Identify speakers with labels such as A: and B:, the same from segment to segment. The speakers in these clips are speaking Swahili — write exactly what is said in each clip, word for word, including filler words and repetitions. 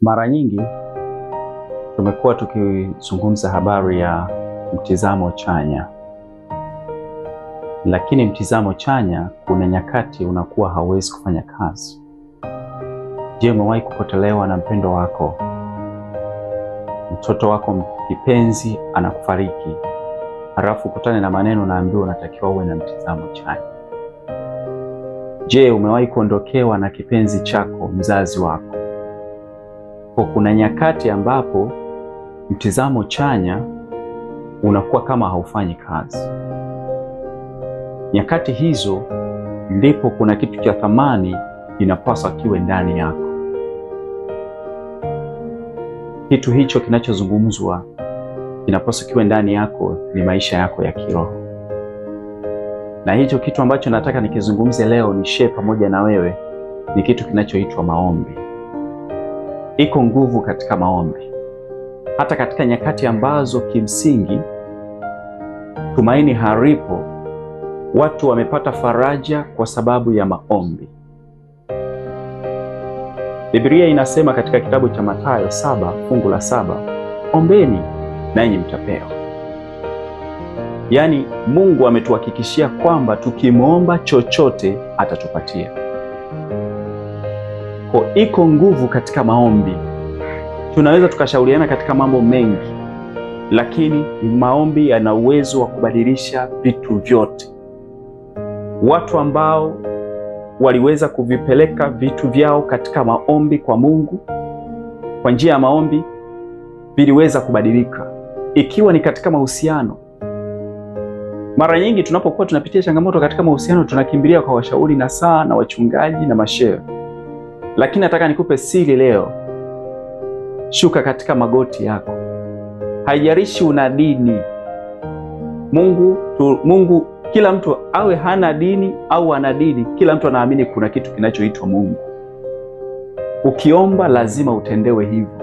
A: Mara nyingi tumekuwa tukizungumza habari ya mtizamo chanya. Lakini mtizamo chanya kuna nyakati unakuwa hauwezi kufanya kazi. Je, umewahi kupotelewa na mpendo wako? Mtoto wako kipenzi anakufariki. Halafu kutane na maneno naambiwa unatakiwa uwe na mtizamo chanya. Je, umewahi kuondokewa na kipenzi chako, mzazi wako? Kwa kuna nyakati ambapo mtizamo chanya unakuwa kama haufanyi kazi. Nyakati hizo ndipo kuna kitu cha thamani inapaswa kiwe ndani yako. Kitu hicho kinachozungumzwa inapaswa kiwe ndani yako ni maisha yako ya kiroho. Na hicho kitu ambacho nataka nikizungumze leo ni share pamoja na wewe ni kitu kinachoitwa maombi. Iko nguvu katika maombi. Hata katika nyakati ambazo kimsingi tumaini haripo, watu wamepata faraja kwa sababu ya maombi. Biblia inasema katika kitabu cha Mathayo saba fungu la saba, ombeni nanyi mtapewa. Yaani Mungu ametuhakikishia kwamba tukimwomba chochote atatupatia. Kwa iko nguvu katika maombi. Tunaweza tukashauriana katika mambo mengi, lakini maombi yana uwezo wa kubadilisha vitu vyote. Watu ambao waliweza kuvipeleka vitu vyao katika maombi kwa Mungu, kwa njia ya maombi viliweza kubadilika. Ikiwa ni katika mahusiano. Mara nyingi tunapokuwa tunapitia changamoto katika mahusiano tunakimbilia kwa washauri na saa na wachungaji na mashehe. Lakini nataka nikupe siri leo. Shuka katika magoti yako. Haijalishi una dini. Mungu tu, Mungu kila mtu awe hana dini au ana dini, kila mtu anaamini kuna kitu kinachoitwa Mungu. Ukiomba lazima utendewe hivyo.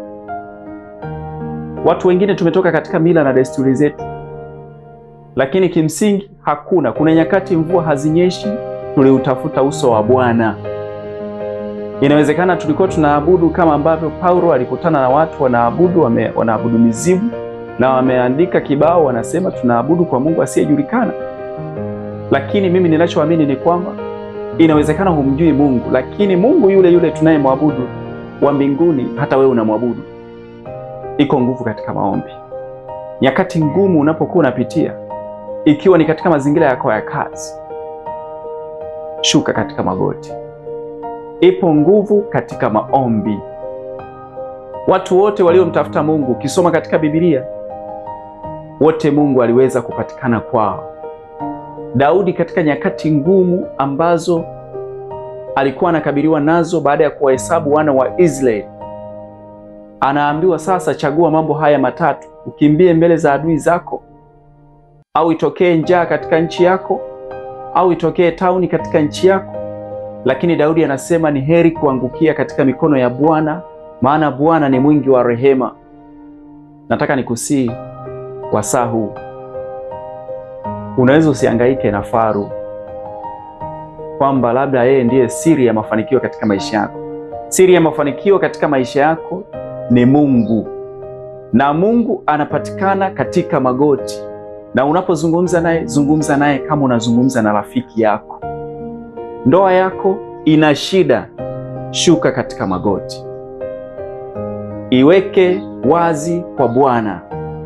A: Watu wengine tumetoka katika mila na desturi zetu, lakini kimsingi hakuna. Kuna nyakati mvua hazinyeshi, tuliutafuta uso wa Bwana. Inawezekana tulikuwa tunaabudu kama ambavyo Paulo alikutana na watu wanaabudu, wame, wanaabudu mizimu na wameandika kibao wanasema tunaabudu kwa Mungu asiyejulikana. Lakini mimi ninachoamini ni kwamba inawezekana humjui Mungu, lakini Mungu yule yule tunayemwabudu wa mbinguni hata wewe unamwabudu. Iko nguvu katika maombi. Nyakati ngumu unapokuwa unapitia, ikiwa ni katika mazingira yako ya kazi, shuka katika magoti. Ipo nguvu katika maombi. Watu wote waliomtafuta Mungu, ukisoma katika Biblia, wote Mungu aliweza kupatikana kwao. Daudi katika nyakati ngumu ambazo alikuwa anakabiliwa nazo baada ya kuwahesabu wana wa Israeli, anaambiwa sasa, chagua mambo haya matatu: ukimbie mbele za adui zako, au itokee njaa katika nchi yako, au itokee tauni katika nchi yako. Lakini Daudi anasema ni heri kuangukia katika mikono ya Bwana, maana Bwana ni mwingi wa rehema. Nataka nikusii wasaa huu, unaweza usihangaike na Faru kwamba labda yeye ndiye siri ya mafanikio katika maisha yako. Siri ya mafanikio katika maisha yako ni Mungu, na Mungu anapatikana katika magoti. Na unapozungumza naye, zungumza naye kama unazungumza na rafiki yako. Ndoa yako ina shida, shuka katika magoti. Iweke wazi kwa Bwana.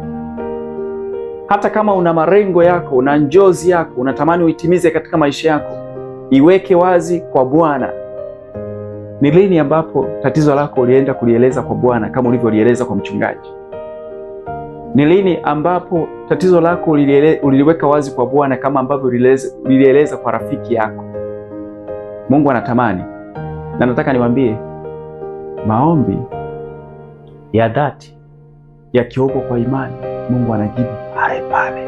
A: Hata kama una marengo yako, una njozi yako, unatamani uitimize katika maisha yako, iweke wazi kwa Bwana. Ni lini ambapo tatizo lako ulienda kulieleza kwa Bwana kama ulivyolieleza kwa mchungaji? Ni lini ambapo tatizo lako uliliweka wazi kwa Bwana kama ambavyo ulieleza kwa rafiki yako? Mungu anatamani. Na nataka niwaambie, maombi ya dhati yakiomba kwa imani, Mungu anajibu pale pale.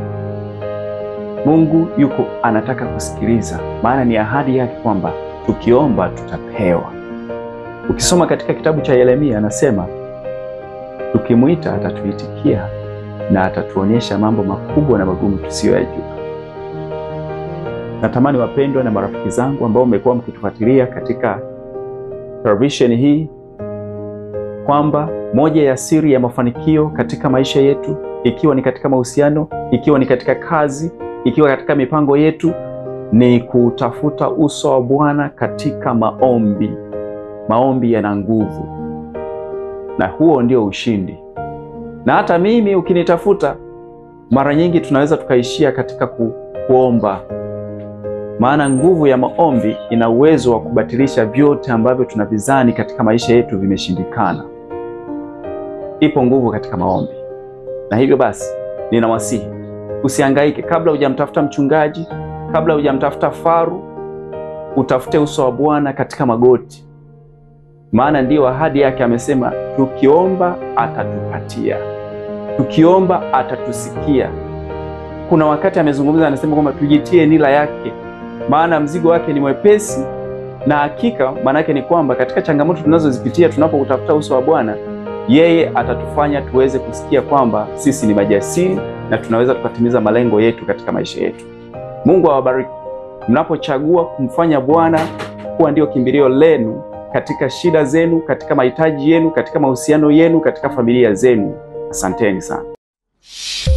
A: Mungu yuko anataka kusikiliza, maana ni ahadi yake kwamba tukiomba tutapewa. Ukisoma katika kitabu cha Yeremia anasema tukimuita atatuitikia na atatuonyesha mambo makubwa na magumu tusiyoyajua. Natamani wapendwa na marafiki zangu ambao mmekuwa mkitufuatilia katika television hii, kwamba moja ya siri ya mafanikio katika maisha yetu, ikiwa ni katika mahusiano, ikiwa ni katika kazi, ikiwa katika mipango yetu, ni kutafuta uso wa Bwana katika maombi. Maombi yana nguvu, na huo ndio ushindi. Na hata mimi ukinitafuta, mara nyingi tunaweza tukaishia katika ku, kuomba. Maana nguvu ya maombi ina uwezo wa kubatilisha vyote ambavyo tunavizani katika maisha yetu vimeshindikana. Ipo nguvu katika maombi. Na hivyo basi, ninawasihi usihangaike. Kabla hujamtafuta mchungaji, kabla hujamtafuta Faru, utafute uso wa Bwana katika magoti. Maana ndiyo ahadi yake, amesema tukiomba atatupatia, tukiomba atatusikia. Kuna wakati amezungumza, anasema kwamba tujitie nila yake, maana mzigo wake ni mwepesi. Na hakika maana yake ni kwamba katika changamoto tunazozipitia, tunapokutafuta uso wa Bwana, yeye atatufanya tuweze kusikia kwamba sisi ni majasiri na tunaweza tukatimiza malengo yetu katika maisha yetu. Mungu awabariki mnapochagua kumfanya Bwana kuwa ndio kimbilio lenu katika shida zenu, katika mahitaji yenu, katika mahusiano yenu, katika familia zenu. Asanteni sana.